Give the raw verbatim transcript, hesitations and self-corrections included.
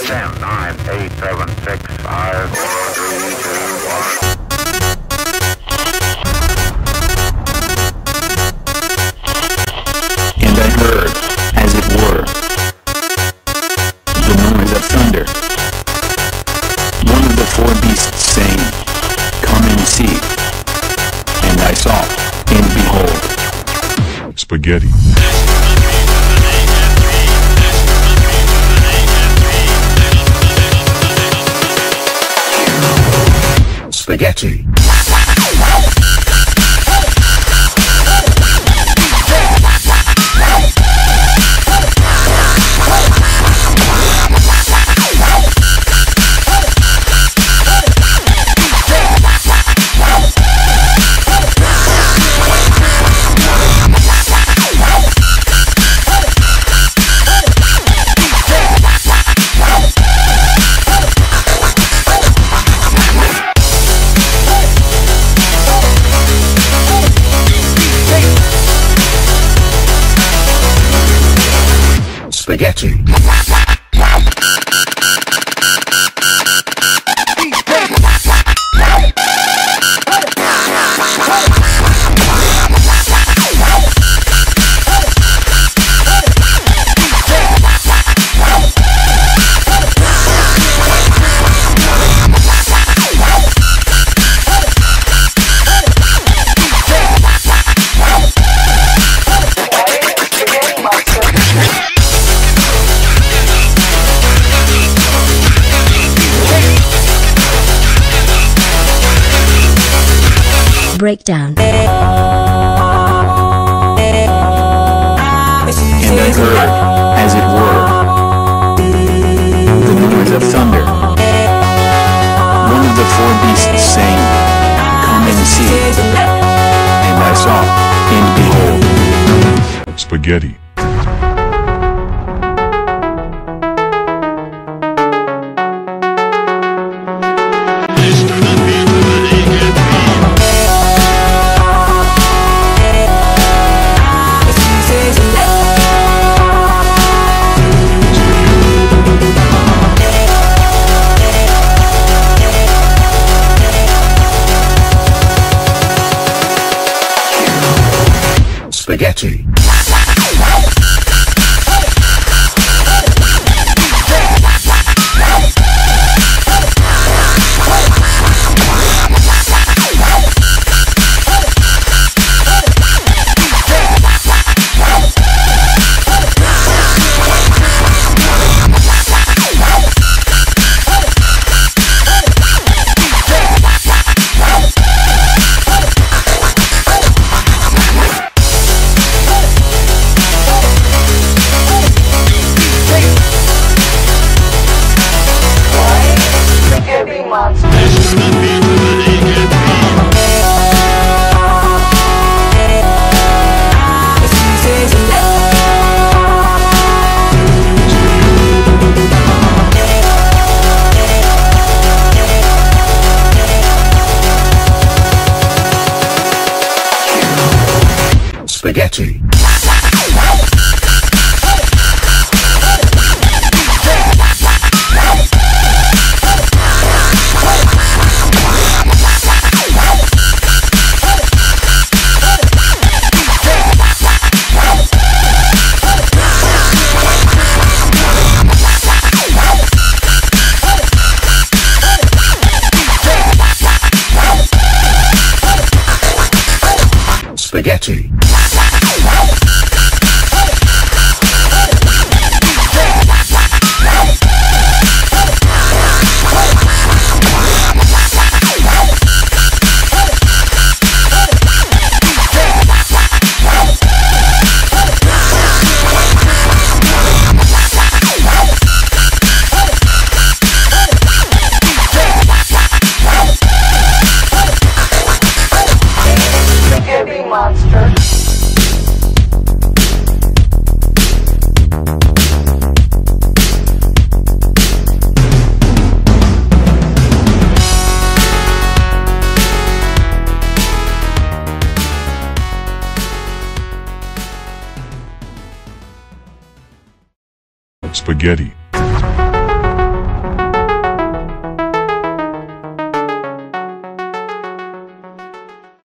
ten, nine, eight, seven, six, five, four, three, two, one. And I heard, as it were, the noise of thunder. One of the four beasts saying, "Come and see." And I saw, and behold, spaghetti. Spaghetti. Spaghetti. Breakdown. And I heard, as it were, the noise of thunder. One of the four beasts saying, "Come and see." And I saw, and behold, spaghetti. Spaghetti. Spaghetti. Spaghetti. Spaghetti.